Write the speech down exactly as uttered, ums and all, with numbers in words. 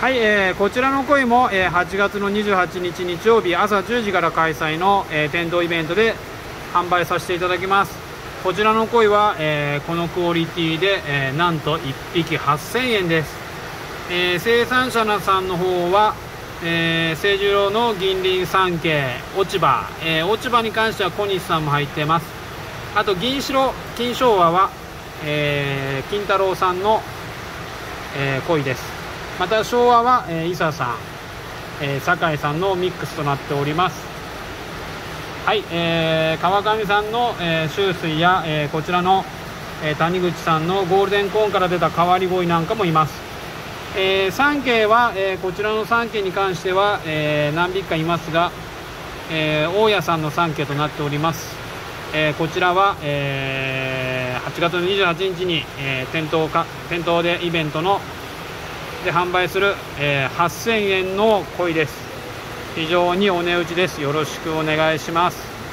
はい、えー、こちらの鯉も、えー、はちがつのにじゅうはちにち日曜日朝じゅうじから開催の、えー、店頭イベントで販売させていただきます。こちらの鯉は、えー、このクオリティで、えー、なんといっぴきはっせんえんです。えー、生産者さんの方は、えー、清十郎の銀鱗三景落ち葉、えー、落ち葉に関しては小西さんも入っています。あと銀白金昭和は、えー、金太郎さんの、えー、鯉です。また昭和は、えー、伊佐さん、えー、酒井さんのミックスとなっております。はい、えー、川上さんの、えー、秋水や、えー、こちらの、えー、谷口さんのゴールデンコーンから出た変わり鯉なんかもいます。えー、三景は、えー、こちらの三景に関しては、えー、何匹かいますが、えー、大家さんの三景となっております。えー、こちらは、えー、はちがつのにじゅうはちにちに、えー、店頭か店頭でイベントので販売する、えー、はっせんえんの鯉です。非常にお値打ちです。よろしくお願いします。